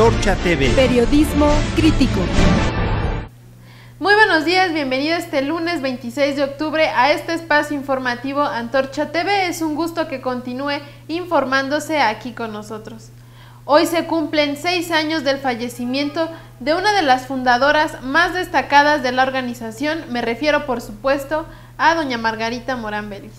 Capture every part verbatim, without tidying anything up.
Antorcha T V. Periodismo crítico. Muy buenos días, bienvenido este lunes veintiséis de octubre a este espacio informativo Antorcha T V. Es un gusto que continúe informándose aquí con nosotros. Hoy se cumplen seis años del fallecimiento de una de las fundadoras más destacadas de la organización. Me refiero, por supuesto, a doña Margarita Morán Vélez.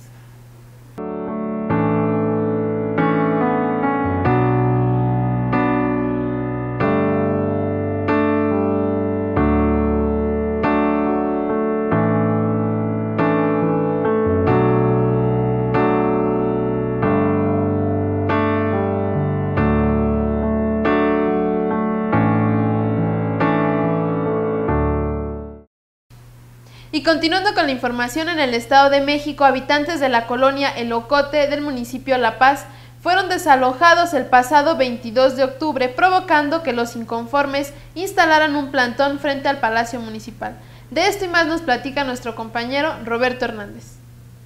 Y continuando con la información, en el Estado de México, habitantes de la colonia El Ocote del municipio La Paz fueron desalojados el pasado veintidós de octubre, provocando que los inconformes instalaran un plantón frente al Palacio Municipal. De esto y más nos platica nuestro compañero Roberto Hernández.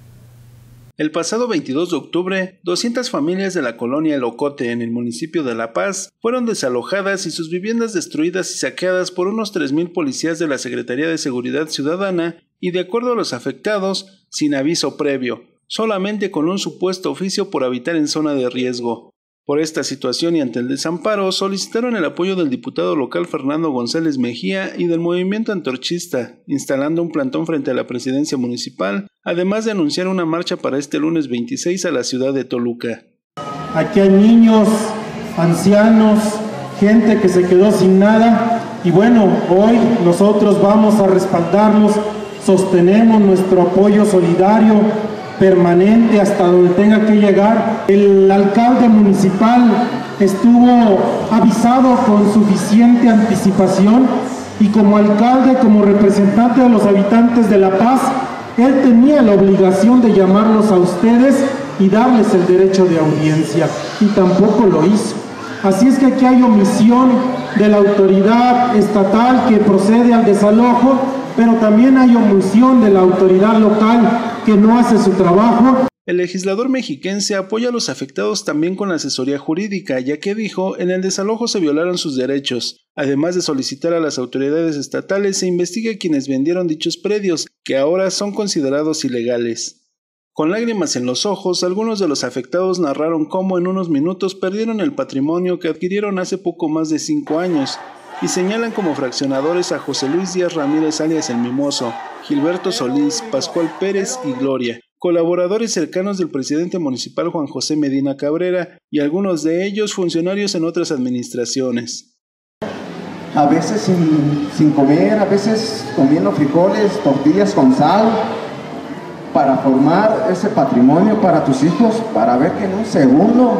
El pasado veintidós de octubre, doscientas familias de la colonia El Ocote en el municipio de La Paz fueron desalojadas y sus viviendas destruidas y saqueadas por unos tres mil policías de la Secretaría de Seguridad Ciudadana y, de acuerdo a los afectados, sin aviso previo, solamente con un supuesto oficio por habitar en zona de riesgo. Por esta situación y ante el desamparo, solicitaron el apoyo del diputado local Fernando González Mejía y del movimiento antorchista, instalando un plantón frente a la presidencia municipal, además de anunciar una marcha para este lunes veintiséis a la ciudad de Toluca. Aquí hay niños, ancianos, gente que se quedó sin nada, y bueno, hoy nosotros vamos a respaldarlos, sostenemos nuestro apoyo solidario, permanente hasta donde tenga que llegar. El alcalde municipal estuvo avisado con suficiente anticipación y como alcalde, como representante de los habitantes de La Paz, él tenía la obligación de llamarlos a ustedes y darles el derecho de audiencia, y tampoco lo hizo. Así es que aquí hay omisión de la autoridad estatal que procede al desalojo, pero también hay omisión de la autoridad local que no hace su trabajo. El legislador mexiquense apoya a los afectados también con la asesoría jurídica, ya que dijo, en el desalojo se violaron sus derechos, además de solicitar a las autoridades estatales se investigue a quienes vendieron dichos predios, que ahora son considerados ilegales. Con lágrimas en los ojos, algunos de los afectados narraron cómo en unos minutos perdieron el patrimonio que adquirieron hace poco más de cinco años, y señalan como fraccionadores a José Luis Díaz Ramírez alias El Mimoso, Gilberto Solís, Pascual Pérez y Gloria, colaboradores cercanos del presidente municipal Juan José Medina Cabrera y algunos de ellos funcionarios en otras administraciones. A veces sin, sin comer, a veces comiendo frijoles, tortillas con sal, para formar ese patrimonio para tus hijos, para ver que en un segundo,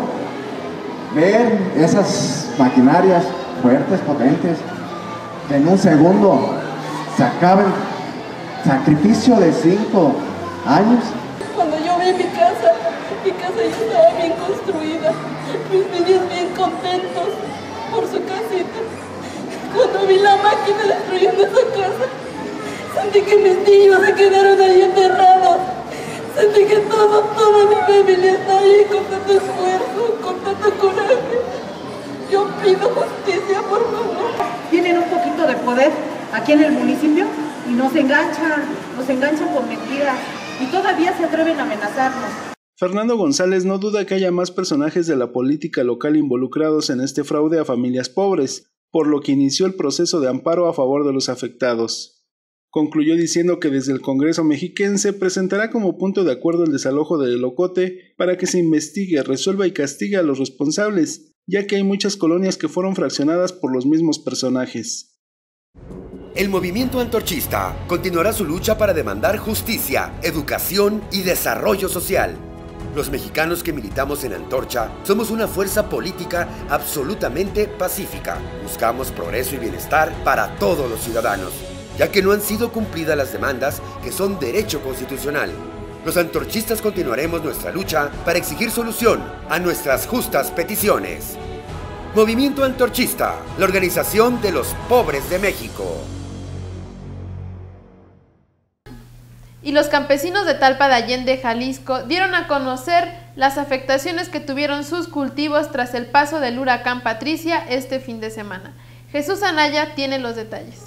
ver esas maquinarias fuertes, potentes, que en un segundo se acaben, sacrificio de cinco años. Cuando yo vi mi casa, mi casa ya estaba bien construida, mis niños bien contentos por su casita. Cuando vi la máquina destruyendo esa casa, sentí que mis niños se quedaron ahí enterrados, sentí que todo, toda mi familia está ahí con tanto esfuerzo, con tanto coraje. Yo pido justicia, por favor. Tienen un poquito de poder aquí en el municipio y nos enganchan, nos enganchan con mentiras y todavía se atreven a amenazarnos. Fernando González no duda que haya más personajes de la política local involucrados en este fraude a familias pobres, por lo que inició el proceso de amparo a favor de los afectados. Concluyó diciendo que desde el Congreso mexiquense presentará como punto de acuerdo el desalojo del Ocote para que se investigue, resuelva y castigue a los responsables, ya que hay muchas colonias que fueron fraccionadas por los mismos personajes. El movimiento antorchista continuará su lucha para demandar justicia, educación y desarrollo social. Los mexicanos que militamos en Antorcha somos una fuerza política absolutamente pacífica. Buscamos progreso y bienestar para todos los ciudadanos, ya que no han sido cumplidas las demandas que son derecho constitucional. Los antorchistas continuaremos nuestra lucha para exigir solución a nuestras justas peticiones. Movimiento Antorchista, la organización de los pobres de México. Y los campesinos de Talpa de Allende, Jalisco, dieron a conocer las afectaciones que tuvieron sus cultivos tras el paso del huracán Patricia este fin de semana. Jesús Anaya tiene los detalles.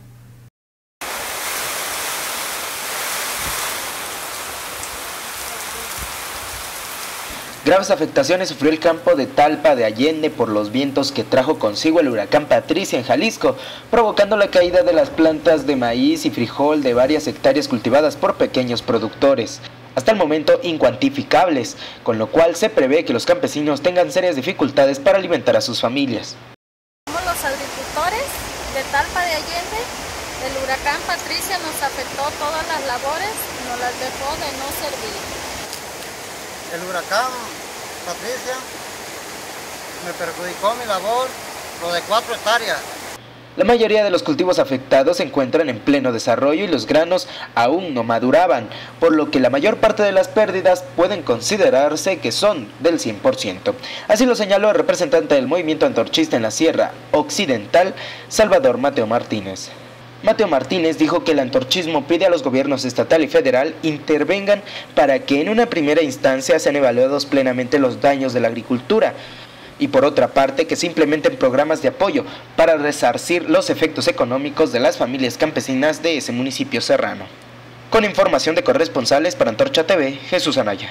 Graves afectaciones sufrió el campo de Talpa de Allende por los vientos que trajo consigo el huracán Patricia en Jalisco, provocando la caída de las plantas de maíz y frijol de varias hectáreas cultivadas por pequeños productores, hasta el momento incuantificables, con lo cual se prevé que los campesinos tengan serias dificultades para alimentar a sus familias. Somos los agricultores de Talpa de Allende. El huracán Patricia nos afectó todas las labores y nos las dejó de no servir. El huracán Patricia me perjudicó mi labor, lo de cuatro hectáreas. La mayoría de los cultivos afectados se encuentran en pleno desarrollo y los granos aún no maduraban, por lo que la mayor parte de las pérdidas pueden considerarse que son del cien por ciento. Así lo señaló el representante del movimiento antorchista en la Sierra Occidental, Salvador Mateo Martínez. Mateo Martínez dijo que el antorchismo pide a los gobiernos estatal y federal intervengan para que en una primera instancia sean evaluados plenamente los daños de la agricultura y por otra parte que se implementen programas de apoyo para resarcir los efectos económicos de las familias campesinas de ese municipio serrano. Con información de corresponsales para Antorcha T V, Jesús Anaya.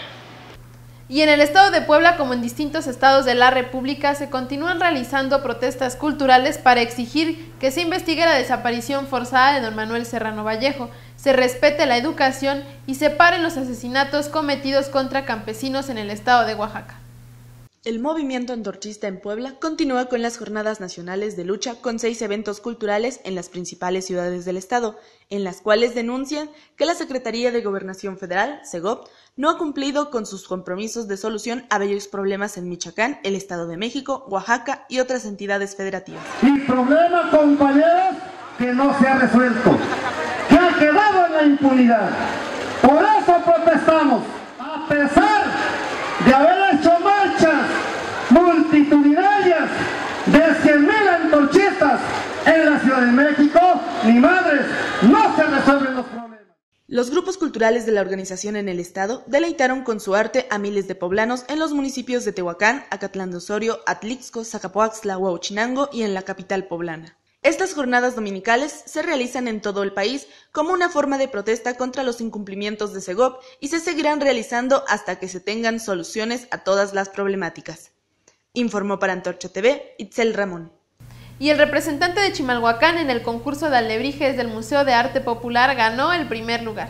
Y en el estado de Puebla, como en distintos estados de la República, se continúan realizando protestas culturales para exigir que se investigue la desaparición forzada de don Manuel Serrano Vallejo, se respete la educación y se paren los asesinatos cometidos contra campesinos en el estado de Oaxaca. El movimiento antorchista en Puebla continúa con las jornadas nacionales de lucha con seis eventos culturales en las principales ciudades del estado, en las cuales denuncian que la Secretaría de Gobernación Federal, SEGOP, no ha cumplido con sus compromisos de solución a varios problemas en Michoacán, el Estado de México, Oaxaca y otras entidades federativas. Y problema, compañeros, que no se ha resuelto, que ha quedado en la impunidad. Por eso protestamos, a pesar de haber hecho marchas multitudinarias de cien mil antorchistas en la Ciudad de México, ni madres, no se resuelven los problemas. Los grupos culturales de la organización en el estado deleitaron con su arte a miles de poblanos en los municipios de Tehuacán, Acatlán de Osorio, Atlixco, Zacapoaxtla, Huauchinango y en la capital poblana. Estas jornadas dominicales se realizan en todo el país como una forma de protesta contra los incumplimientos de SEGOP y se seguirán realizando hasta que se tengan soluciones a todas las problemáticas. Informó para Antorcha T V, Itzel Ramón. Y el representante de Chimalhuacán en el concurso de alebrijes del Museo de Arte Popular ganó el primer lugar.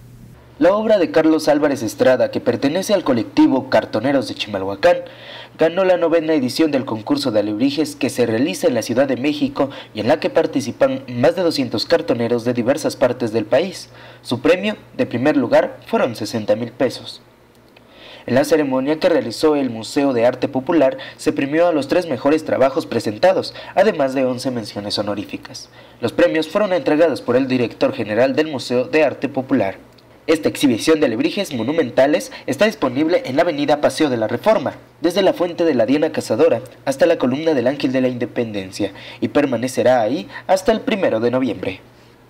La obra de Carlos Álvarez Estrada, que pertenece al colectivo Cartoneros de Chimalhuacán, ganó la novena edición del concurso de alebrijes que se realiza en la Ciudad de México y en la que participan más de doscientos cartoneros de diversas partes del país. Su premio de primer lugar fueron sesenta mil pesos. En la ceremonia que realizó el Museo de Arte Popular se premió a los tres mejores trabajos presentados, además de once menciones honoríficas. Los premios fueron entregados por el director general del Museo de Arte Popular. Esta exhibición de alebrijes monumentales está disponible en la avenida Paseo de la Reforma, desde la Fuente de la Diana Cazadora hasta la Columna del Ángel de la Independencia, y permanecerá ahí hasta el primero de noviembre.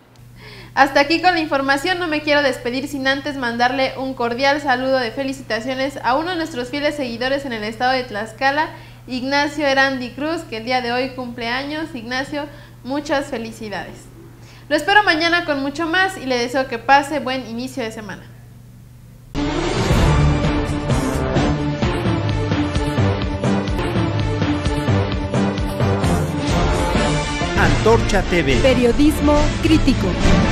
Hasta aquí con la información, no me quiero despedir sin antes mandarle un cordial saludo de felicitaciones a uno de nuestros fieles seguidores en el estado de Tlaxcala, Ignacio Erandi Cruz, que el día de hoy cumple años. Ignacio, muchas felicidades. Lo espero mañana con mucho más y le deseo que pase buen inicio de semana. Antorcha T V. Periodismo crítico.